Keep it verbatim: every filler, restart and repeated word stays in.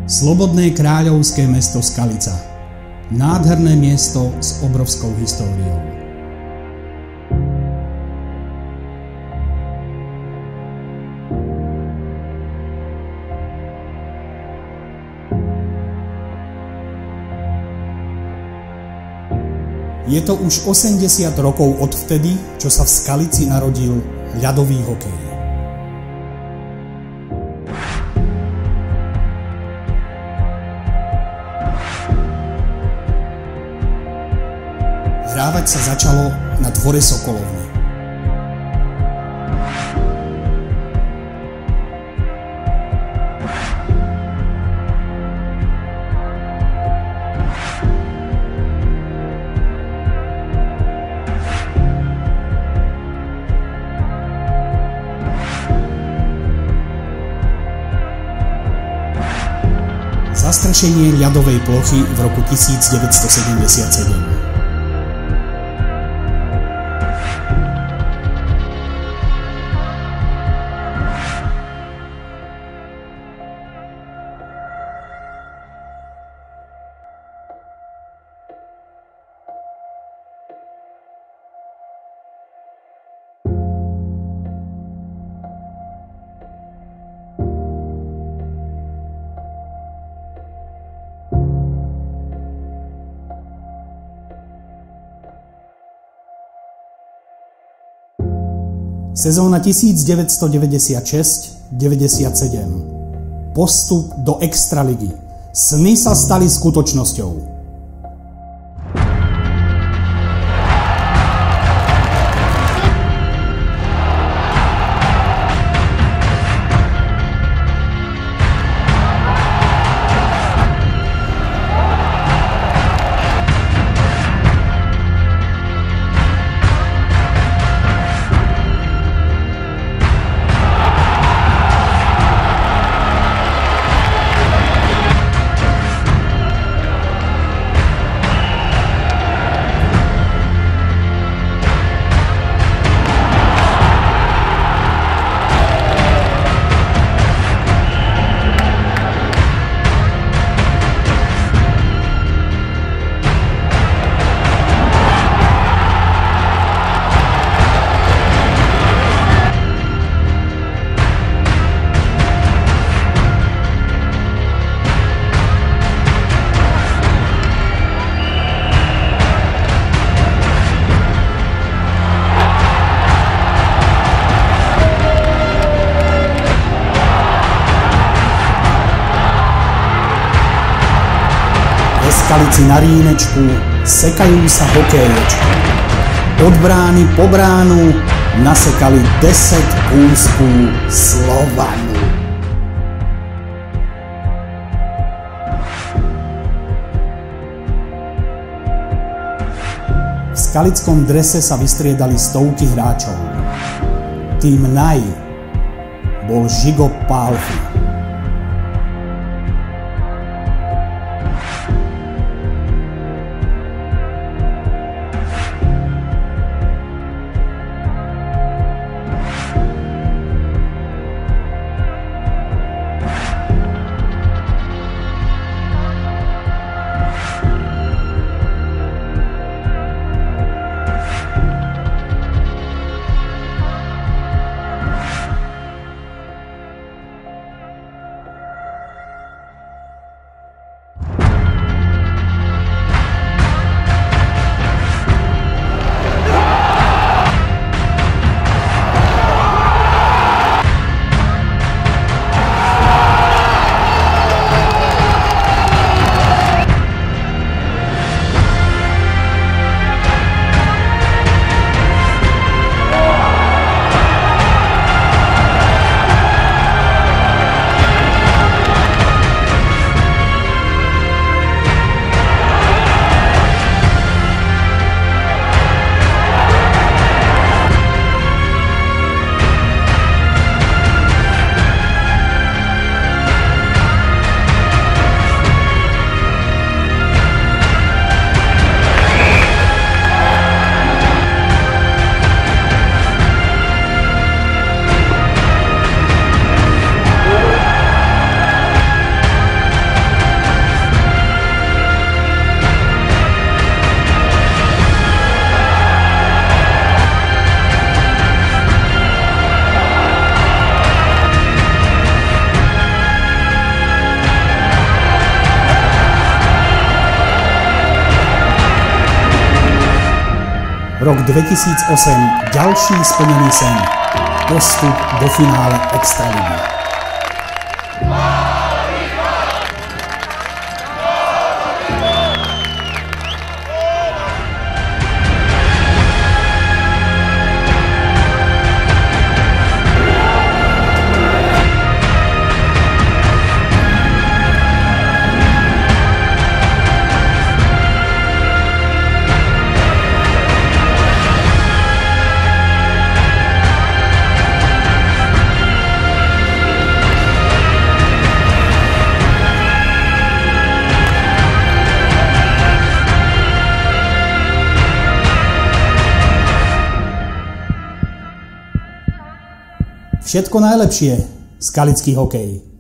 Slobodné kráľovské mesto Skalica. Nádherné miesto s obrovskou históriou. Je to už osemdesiat rokov odvtedy, čo sa v Skalici narodil ľadový hokej. Hrávať sa začalo na dvore Sokolovne. Zastrešenie ľadovej plochy v roku tisícdeväťstosedemdesiatsedem. Sezóna tisícdeväťstodeväťdesiatšesť deväťdesiatsedem. Postup do Extraligy. Sny sa stali skutočnosťou. Skalici na rínečku sekajú sa hokeječku. Od brány po bránu nasekali desať kúsků Slovanu. V skalickom drese sa vystriedali stovky hráčov. Tým naj bol Žigo Pálfy. Rok dvetisícosem, ďalší splnený sen. Postup do finále Extraligy. Všetko najlepšie, skalický hokej.